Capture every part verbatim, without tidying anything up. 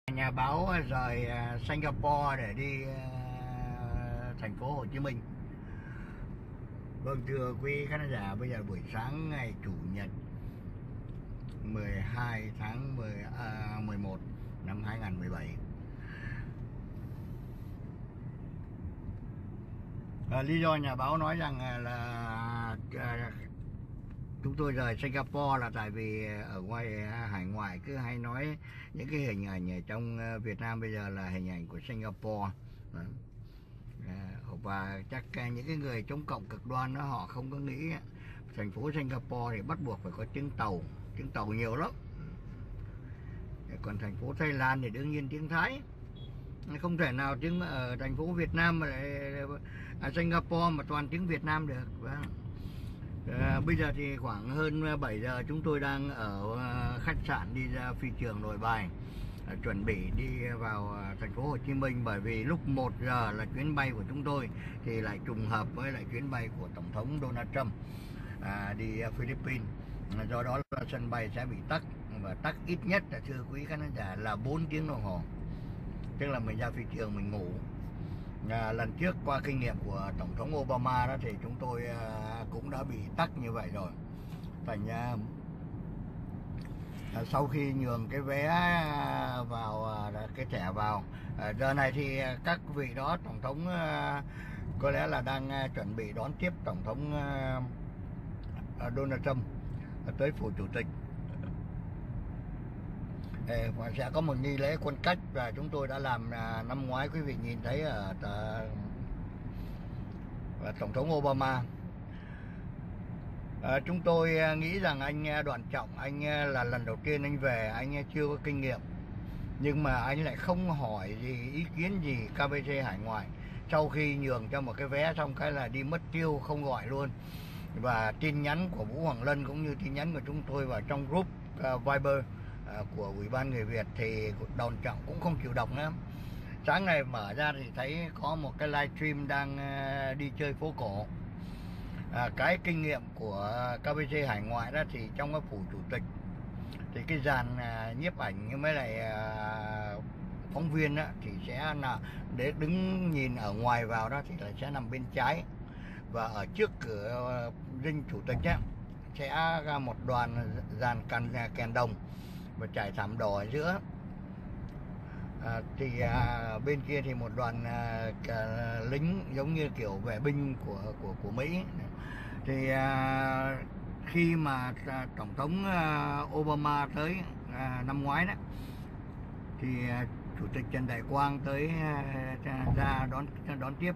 Nhà báo rời Singapore để đi uh, thành phố Hồ Chí Minh. Vâng, thưa quý khán giả, bây giờ buổi sáng ngày Chủ nhật mười hai tháng mười một năm hai nghìn không trăm mười bảy. À, lý do nhà báo nói rằng là à, chúng tôi rời Singapore là tại vì ở ngoài hải ngoại cứ hay nói những cái hình ảnh ở trong Việt Nam bây giờ là hình ảnh của Singapore. À, và chắc những cái người chống cộng cực đoan đó họ không có nghĩ thành phố Singapore thì bắt buộc phải có tiếng tàu, tiếng tàu nhiều lắm. Còn thành phố Thái Lan thì đương nhiên tiếng Thái. Không thể nào tiếng ở thành phố Việt Nam mà lại ở Singapore mà toàn tiếng Việt Nam được. À, bây giờ thì khoảng hơn bảy giờ, chúng tôi đang ở khách sạn đi ra phi trường Nội Bài, à, chuẩn bị đi vào thành phố Hồ Chí Minh, bởi vì lúc một giờ là chuyến bay của chúng tôi thì lại trùng hợp với lại chuyến bay của Tổng thống Donald Trump à, đi Philippines. Do đó là sân bay sẽ bị tắc, và tắc ít nhất là, thưa quý khán giả, là bốn tiếng đồng hồ. Tức là mình ra phi trường mình ngủ. À, lần trước qua kinh nghiệm của Tổng thống Obama đó thì chúng tôi à, cũng đã bị tắc như vậy rồi. Thành à, à, sau khi nhường cái vé vào à, cái thẻ vào, à, giờ này thì các vị đó Tổng thống à, có lẽ là đang à, chuẩn bị đón tiếp Tổng thống à, à, Donald Trump à, tới phủ chủ tịch. Và sẽ có một nghi lễ quân cách, và chúng tôi đã làm à, năm ngoái, quý vị nhìn thấy ở à, Tổng thống Obama. À, chúng tôi nghĩ rằng anh Đoàn Trọng, anh là lần đầu tiên anh về, anh chưa có kinh nghiệm, nhưng mà anh lại không hỏi gì, ý kiến gì ca bê xê hải ngoại. Sau khi nhường cho một cái vé xong cái là đi mất tiêu, không gọi luôn. Và tin nhắn của Vũ Hoàng Lân cũng như tin nhắn của chúng tôi vào trong group uh, Viber của Ủy ban Người Việt thì Đoàn Trọng cũng không chịu đọc nữa. Sáng nay mở ra thì thấy có một cái livestream đang đi chơi phố cổ. À, cái kinh nghiệm của ca bê xê hải ngoại đó thì trong cái phủ chủ tịch thì cái dàn nhiếp ảnh với lại phóng viên đó thì sẽ là để đứng nhìn ở ngoài vào đó thì là sẽ nằm bên trái, và ở trước cửa dinh chủ tịch á sẽ ra một đoàn dàn cằn kèn đồng và trải thảm đỏ ở giữa. À, thì à, bên kia thì một đoàn à, cả lính giống như kiểu vệ binh của của của Mỹ. Thì à, khi mà à, Tổng thống à, Obama tới à, năm ngoái đó thì à, Chủ tịch Trần Đại Quang tới à, ra đón đón tiếp.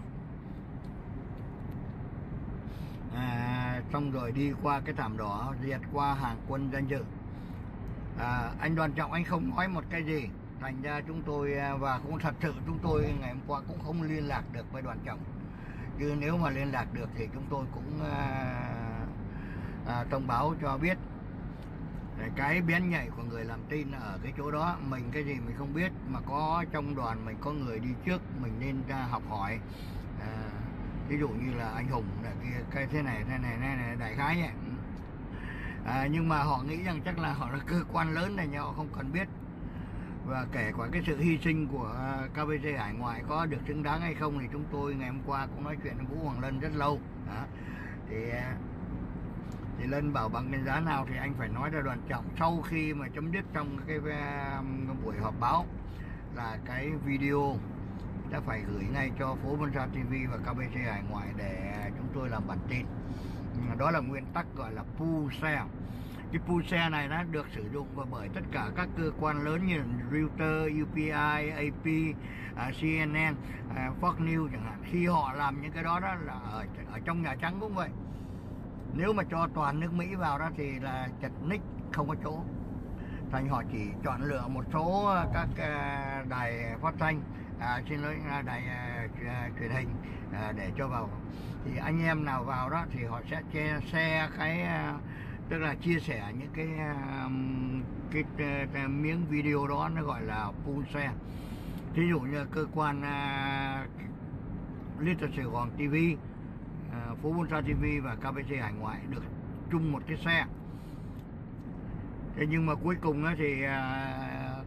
À, xong rồi đi qua cái thảm đỏ, diệt qua hàng quân danh dự. À, anh Đoàn Trọng anh không nói một cái gì, thành ra chúng tôi, và cũng thật sự chúng tôi ngày hôm qua cũng không liên lạc được với Đoàn Trọng. Chứ nếu mà liên lạc được thì chúng tôi cũng à, à, thông báo cho biết. Cái bén nhạy của người làm tin ở cái chỗ đó, mình cái gì mình không biết mà có trong đoàn mình có người đi trước, mình nên ra học hỏi. À, ví dụ như là anh Hùng là kia, cái thế này thế này, thế này đại khái vậy. À, nhưng mà họ nghĩ rằng chắc là họ là cơ quan lớn này nhưng họ không cần biết. Và kể cả cái sự hy sinh của ca bê xê hải ngoại có được xứng đáng hay không thì chúng tôi ngày hôm qua cũng nói chuyện với Vũ Hoàng Lân rất lâu. Đó. Thì thì Lân bảo bằng cái giá nào thì anh phải nói ra Đoàn Trọng sau khi mà chấm dứt trong cái buổi họp báo là cái video đã phải gửi ngay cho Phố Vân Sa ti vi và ca bê xê hải ngoại để chúng tôi làm bản tin. Đó là nguyên tắc gọi là pool share. Cái pool share này nó được sử dụng bởi tất cả các cơ quan lớn như Reuters, u pê i, a pê, xê en en, Fox News chẳng hạn. Khi họ làm những cái đó, đó là ở, ở trong Nhà Trắng cũng vậy. Nếu mà cho toàn nước Mỹ vào đó thì là chật ních, không có chỗ. Thành họ chỉ chọn lựa một số các đài phát thanh, à, xin lỗi, đài uh, truyền hình uh, để cho vào. Thì anh em nào vào đó thì họ sẽ che xe cái uh, tức là chia sẻ những cái uh, cái uh, miếng video đó, nó gọi là pool share. Ví dụ như cơ quan uh, Little Sài Gòn ti vi, uh, Phố Vân Sa ti vi và ca bê xê hải ngoại được chung một cái xe. Thế nhưng mà cuối cùng thì uh,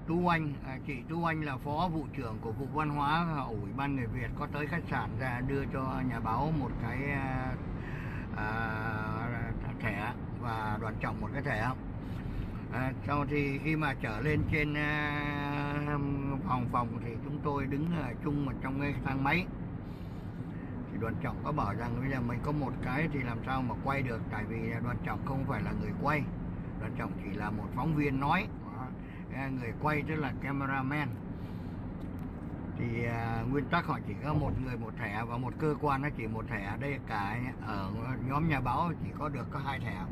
Tú Anh, à, chị Tú Anh là phó vụ trưởng của vụ văn hóa Ủy ban người Việt có tới khách sạn ra đưa cho nhà báo một cái à, à, thẻ và Đoàn Trọng một cái thẻ. À, sau thì khi mà trở lên trên à, phòng phòng thì chúng tôi đứng à, chung một trong cái thang máy. Thì Đoàn Trọng có bảo rằng bây giờ mình có một cái thì làm sao mà quay được, tại vì Đoàn Trọng không phải là người quay, Đoàn Trọng chỉ là một phóng viên nói. Người quay tức là cameraman. Thì à, nguyên tắc họ chỉ có một người một thẻ và một cơ quan nó chỉ một thẻ. Đây cả ở nhóm nhà báo chỉ có được có hai thẻ.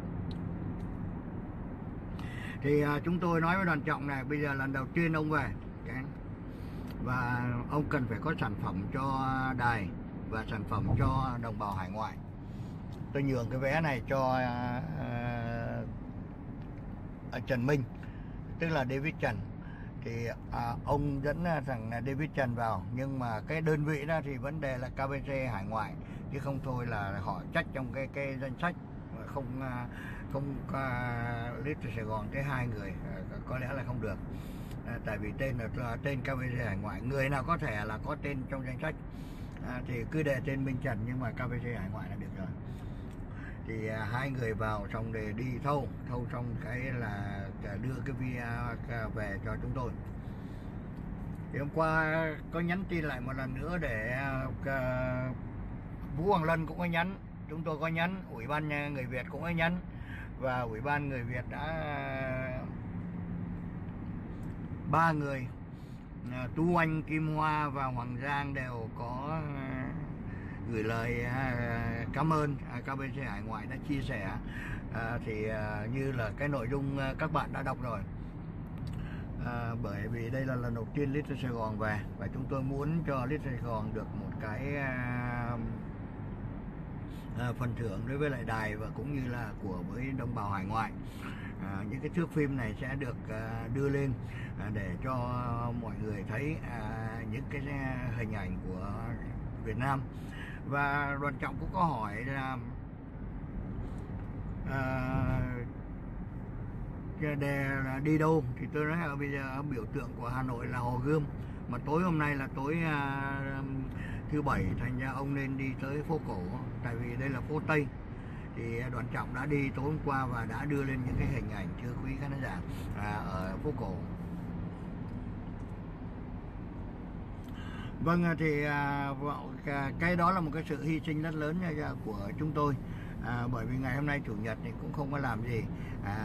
Thì à, chúng tôi nói với Đoàn Trọng này, bây giờ lần đầu tiên ông về okay. Và ông cần phải có sản phẩm cho đài và sản phẩm cho đồng bào hải ngoại. Tôi nhường cái vé này cho à, à, Trần Minh, tức là David Trần. Thì à, ông dẫn thằng David Trần vào, nhưng mà cái đơn vị đó thì vấn đề là ca bê xê hải ngoại, chứ không thôi là họ trách trong cái cái danh sách không không uh, list Sài Gòn tới hai người uh, có lẽ là không được. À, tại vì tên là tên ca bê xê hải ngoại, người nào có thẻ là có tên trong danh sách. À, thì cứ để tên Minh Trần nhưng mà ca bê xê hải ngoại là được rồi. Thì à, hai người vào xong để đi thâu thâu xong cái là đưa cái video về cho chúng tôi. Thì hôm qua có nhắn tin lại một lần nữa để uh, Vũ Hoàng Lân cũng có nhắn, chúng tôi có nhắn, Ủy ban người Việt cũng có nhắn, và Ủy ban người Việt đã uh, ba người uh, Tú Anh, Kim Hoa và Hoàng Giang đều có uh, gửi lời uh, cảm ơn uh, ca bê xê hải ngoại đã chia sẻ. uh, thì uh, như là cái nội dung uh, các bạn đã đọc rồi. À, bởi vì đây là lần đầu tiên Little Sài Gòn về và chúng tôi muốn cho Little Sài Gòn được một cái à, à, phần thưởng đối với lại đài và cũng như là của với đồng bào hải ngoại. À, những cái thước phim này sẽ được à, đưa lên à, để cho mọi người thấy à, những cái hình ảnh của Việt Nam. Và Đoàn Trọng cũng có hỏi là à, để đi đâu thì tôi nói là bây giờ biểu tượng của Hà Nội là Hồ Gươm, mà tối hôm nay là tối uh, thứ bảy, thành ra ông nên đi tới phố cổ, tại vì đây là phố Tây. Thì Đoàn Trọng đã đi tối hôm qua và đã đưa lên những cái hình ảnh thưa quý khán giả à, ở phố cổ. Vâng, thì à, cái đó là một cái sự hy sinh rất lớn của chúng tôi, à, bởi vì ngày hôm nay chủ nhật thì cũng không có làm gì. à,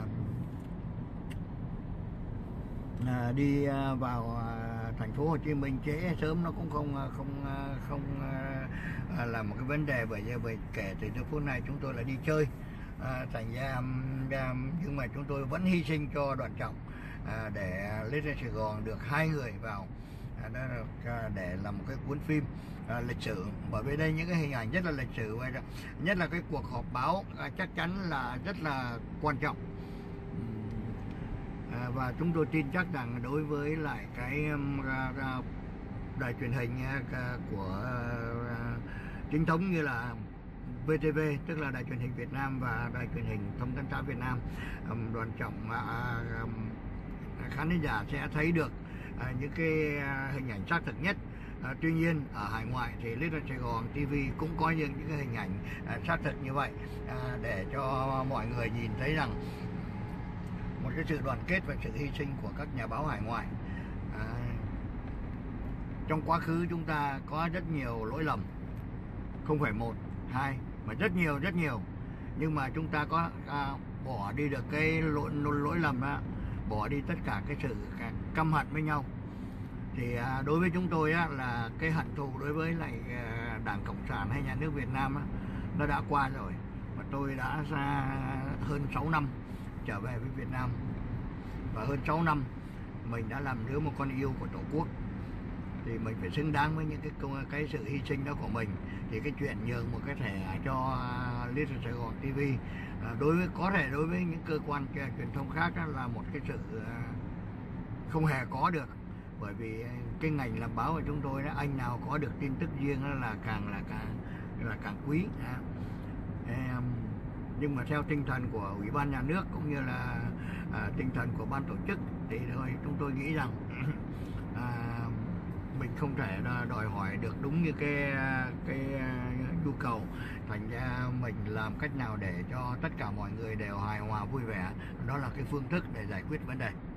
À, đi à, vào à, thành phố Hồ Chí Minh trễ sớm nó cũng không không không à, là một cái vấn đề, bởi vì bởi kể từ giờ phút này chúng tôi là đi chơi, à, thành ra à, nhưng mà chúng tôi vẫn hy sinh cho Đoàn Trọng à, để lên Sài Gòn được hai người vào à, đó là, để làm một cái cuốn phim à, lịch sử, bởi vì đây những cái hình ảnh rất là lịch sử, nhất là cái cuộc họp báo à, chắc chắn là rất là quan trọng. À, và chúng tôi tin chắc rằng đối với lại cái um, uh, đài truyền hình uh, của uh, chính thống như là vê tê vê, tức là đài truyền hình Việt Nam và đài truyền hình thông tấn xã Việt Nam, um, Đoàn Trọng uh, um, khán giả sẽ thấy được uh, những cái uh, hình ảnh xác thực nhất. Uh, tuy nhiên ở hải ngoại thì Little Sài Gòn ti vi cũng có những, những cái hình ảnh uh, xác thực như vậy uh, để cho mọi người nhìn thấy rằng một cái sự đoàn kết và sự hy sinh của các nhà báo hải ngoại. À, trong quá khứ chúng ta có rất nhiều lỗi lầm, không phải một, hai, mà rất nhiều, rất nhiều. Nhưng mà chúng ta có à, bỏ đi được cái lỗi, lỗi lầm đó, bỏ đi tất cả cái sự căm hận với nhau. Thì à, đối với chúng tôi á, là cái hận thù đối với lại à, Đảng Cộng sản hay nhà nước Việt Nam á, nó đã qua rồi. Và tôi đã ra hơn sáu năm trở về với Việt Nam, và hơn sáu năm mình đã làm đứa một con yêu của Tổ quốc, thì mình phải xứng đáng với những cái cái sự hy sinh đó của mình. Thì cái chuyện nhường một cái thẻ cho Little Sài Gòn ti vi đối với có thể đối với những cơ quan truyền thông khác là một cái sự không hề có được, bởi vì cái ngành làm báo của chúng tôi đó, anh nào có được tin tức riêng là càng là càng là càng quý. Nhưng mà theo tinh thần của Ủy ban Nhà nước cũng như là à, tinh thần của ban tổ chức thì thôi chúng tôi nghĩ rằng à, mình không thể đòi hỏi được đúng như cái cái nhu cầu, thành ra mình làm cách nào để cho tất cả mọi người đều hài hòa vui vẻ, đó là cái phương thức để giải quyết vấn đề.